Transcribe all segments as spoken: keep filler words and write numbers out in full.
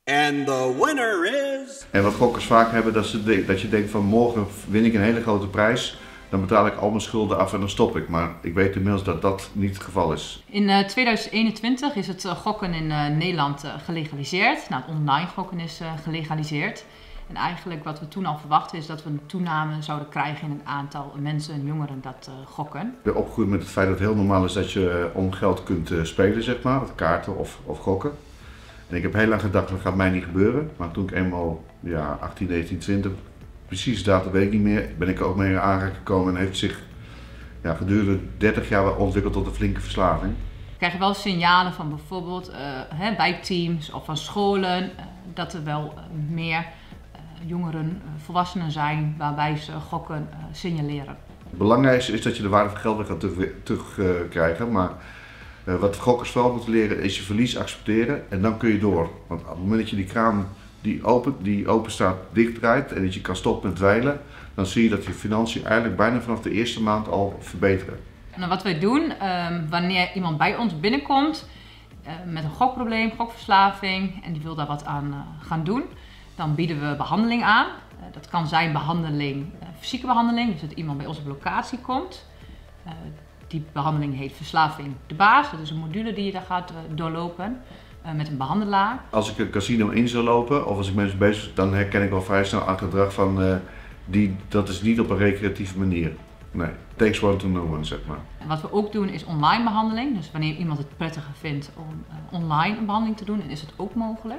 And the winner is... En wat gokkers vaak hebben, dat, ze de, dat je denkt van morgen win ik een hele grote prijs. Dan betaal ik al mijn schulden af en dan stop ik. Maar ik weet inmiddels dat dat niet het geval is. In uh, tweeduizend eenentwintig is het uh, gokken in uh, Nederland uh, gelegaliseerd. Nou, het online gokken is uh, gelegaliseerd. En eigenlijk wat we toen al verwachten is dat we een toename zouden krijgen in het aantal mensen en jongeren dat uh, gokken. Ik ben opgegroeid met het feit dat het heel normaal is dat je uh, om geld kunt uh, spelen, zeg maar. Kaarten of, of gokken. En ik heb heel lang gedacht, dat gaat mij niet gebeuren. Maar toen ik eenmaal ja, achttien, negentien, twintig, precies datum weet ik niet meer, ben ik er ook mee aangekomen gekomen en heeft zich ja, gedurende dertig jaar ontwikkeld tot een flinke verslaving. We krijgen wel signalen van bijvoorbeeld uh, hè, wijkteams of van scholen uh, dat er wel uh, meer uh, jongeren, uh, volwassenen zijn waarbij ze gokken uh, signaleren. Het belangrijkste is dat je de waarde van geld weer gaat terugkrijgen, terug, uh, krijgen, maar uh, wat gokkers vooral moeten leren is je verlies accepteren en dan kun je door. Want op het moment dat je die kraan die open, die open staat dichtdraait en dat je kan stoppen met dweilen, dan zie je dat je financiën eigenlijk bijna vanaf de eerste maand al verbeteren. En wat wij doen, um, wanneer iemand bij ons binnenkomt uh, met een gokprobleem, gokverslaving en die wil daar wat aan uh, gaan doen, dan bieden we behandeling aan. Uh, dat kan zijn behandeling, uh, fysieke behandeling, dus dat iemand bij ons op locatie komt. Uh, die behandeling heet Verslaving de Baas, dat is een module die je daar gaat uh, doorlopen. Uh, met een behandelaar. Als ik een casino in zou lopen of als ik mensen bezig dan herken ik wel vrij snel aan gedrag van uh, die, dat is niet op een recreatieve manier. Nee, takes one to know one, zeg maar. En wat we ook doen is online behandeling. Dus wanneer iemand het prettiger vindt om uh, online een behandeling te doen, dan is het ook mogelijk.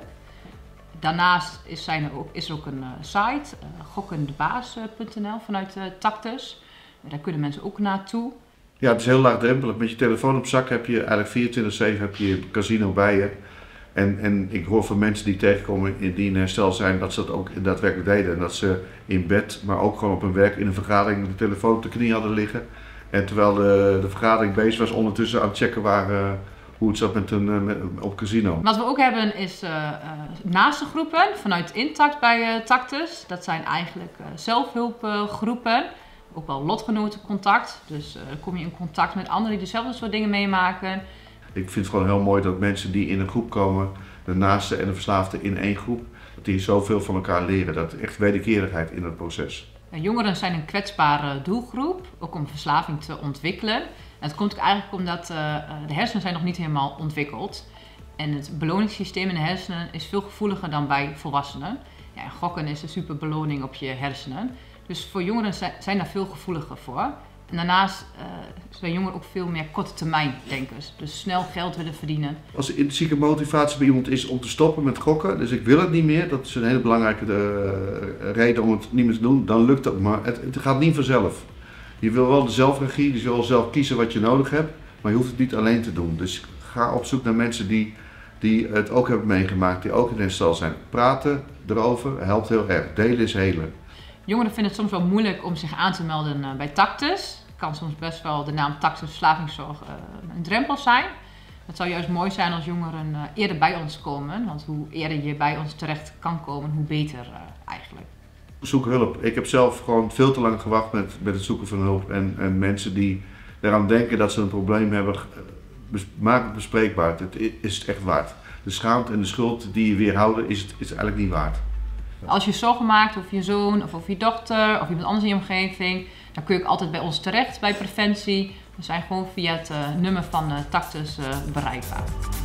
Daarnaast is, zijn er ook, is er ook een uh, site, uh, gokkendebaas punt n l vanuit uh, Tactus. Daar kunnen mensen ook naartoe. Ja, het is heel laagdrempelig. Met je telefoon op zak heb je eigenlijk vierentwintig zeven heb je een casino bij je. En, en ik hoor van mensen die tegenkomen die in herstel zijn dat ze dat ook daadwerkelijk deden. En dat ze in bed, maar ook gewoon op hun werk in een vergadering de telefoon op de knie hadden liggen. En terwijl de, de vergadering bezig was, ondertussen aan het checken waren uh, hoe het zat met een, met, op casino. Wat we ook hebben is uh, uh, naastengroepen vanuit Intact bij uh, Tactus. Dat zijn eigenlijk uh, zelfhulpgroepen. Ook wel lotgenotencontact, dus uh, kom je in contact met anderen die dezelfde soort dingen meemaken. Ik vind het gewoon heel mooi dat mensen die in een groep komen, de naasten en de verslaafden in één groep, dat die zoveel van elkaar leren. Dat is echt wederkerigheid in het proces. Jongeren zijn een kwetsbare doelgroep, ook om verslaving te ontwikkelen. En het komt ook eigenlijk omdat uh, de hersenen zijn nog niet helemaal ontwikkeld. En het beloningssysteem in de hersenen is veel gevoeliger dan bij volwassenen. Ja, en gokken is een super beloning op je hersenen. Dus voor jongeren zijn daar veel gevoeliger voor. En daarnaast uh, zijn jongeren ook veel meer korte termijn denkers. Dus snel geld willen verdienen. Als de intrinsieke motivatie bij iemand is om te stoppen met gokken, dus ik wil het niet meer, dat is een hele belangrijke uh, reden om het niet meer te doen, dan lukt dat. Maar het, het gaat niet vanzelf. Je wil wel de zelfregie, dus je wil zelf kiezen wat je nodig hebt, maar je hoeft het niet alleen te doen. Dus ga op zoek naar mensen die, die het ook hebben meegemaakt, die ook in herstel zijn. Praten erover helpt heel erg. Delen is helen. Jongeren vinden het soms wel moeilijk om zich aan te melden bij Tactus. Het kan soms best wel de naam Tactus Verslavingszorg uh, een drempel zijn. Het zou juist mooi zijn als jongeren uh, eerder bij ons komen. Want hoe eerder je bij ons terecht kan komen, hoe beter uh, eigenlijk. Zoek hulp. Ik heb zelf gewoon veel te lang gewacht met, met het zoeken van hulp. En, en mensen die eraan denken dat ze een probleem hebben, bes, maak het bespreekbaar. Het is het echt waard. De schaamte en de schuld die je weerhouden is het is eigenlijk niet waard. Als je zorgen maakt over je zoon of over je dochter of iemand anders in je omgeving, dan kun je ook altijd bij ons terecht bij preventie. We zijn gewoon via het uh, nummer van uh, Tactus uh, bereikbaar.